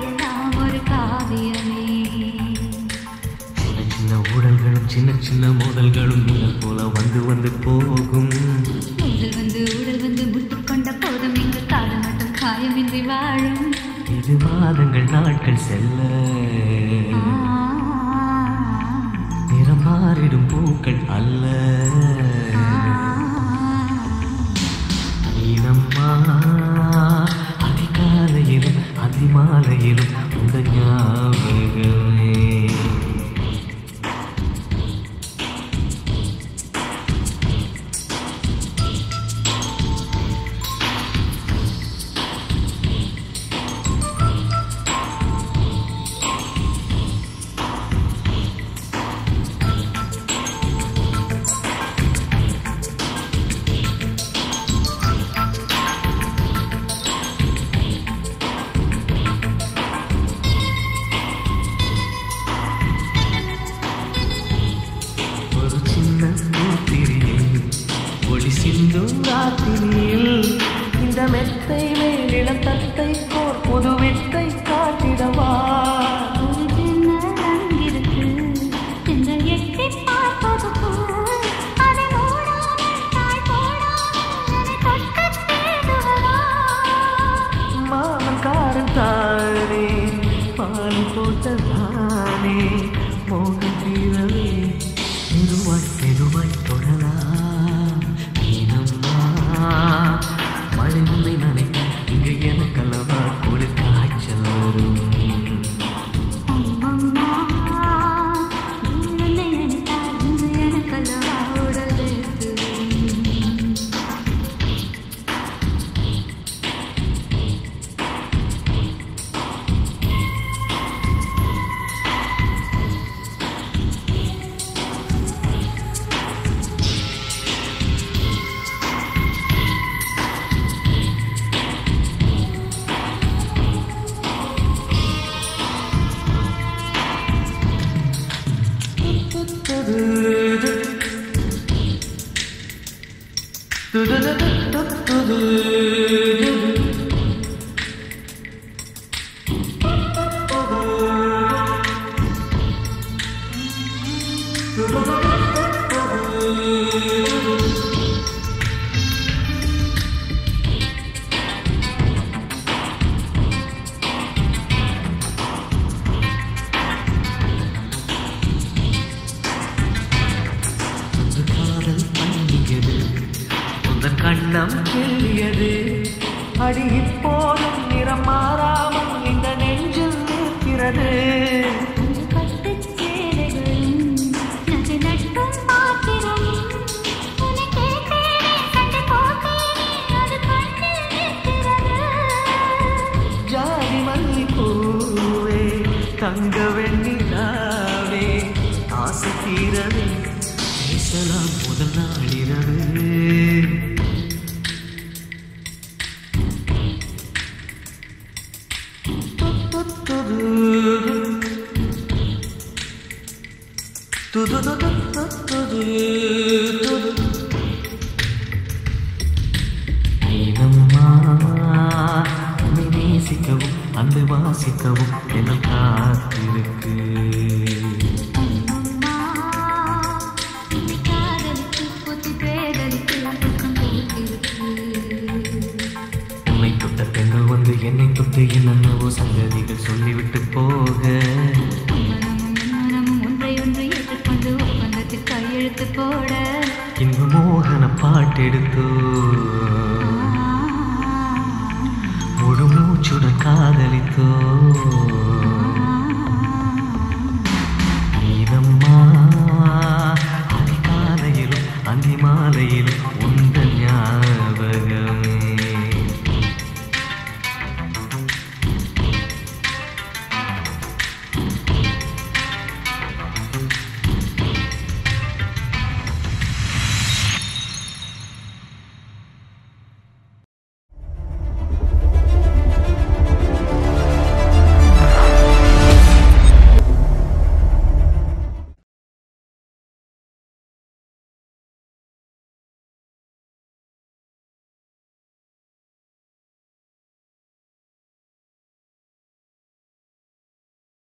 எல்லாம் ஒரு காவியமே. சின்ன சின்ன ஊடல்களும் சின்ன சின்ன மோதல்களும் மின்னல் போல வந்து வந்து போகும். ஊடல் வந்து முட்டுக்கொண்ட போதும் இங்கு காதல் மட்டும் காயமின்றி வாழும். இது மாதங்கள் நாட்கள் செல்ல நிறம் மாறிடும் பூக்கள் அல்ல. மீனம்மா அதிகாலையிலும் அதிமாலையிலும் இந்த ஞாபகமே. ஒளி சிந்தும் ராத்திரியில் இந்த மெத்தை மேலிடம் தத்தை போர் புது வித்தை காட்டிடவா. மாமன் காரன் தானே பால் போட்டதானே மோகம் தீரவே மெதுவாய் மெதுவாய் தொடலாம். மழை உன்னை நினைக்க இங்கு எனக்கல்லவா ஒரு காய்ச்சல் வரும். கண்ணம் கிள்ளியது அடி இப்போதும் நிறம் மாறாமல் இந்த நெஞ்சில் நிற்கிறது. ஜாதி மல்லிப்பூவே தங்க வெண்ணிலாவே ஆசை தீரவே பேசலாம் முதல் நாளிரவு. நேசிக்கவும் அன்பு வாசிக்கவும் என காத்திருக்கு. உன்னை தொட்ட பெண்கள் வந்து என்னை தொட்டு என்னென்னவோ சங்கதிகள் சொல்லிவிட்டு போக கையெழுத்து போட இன்ப மோகன பாட்டெடுத்தோ முழு மூச்சுடன் காதலித்தோ.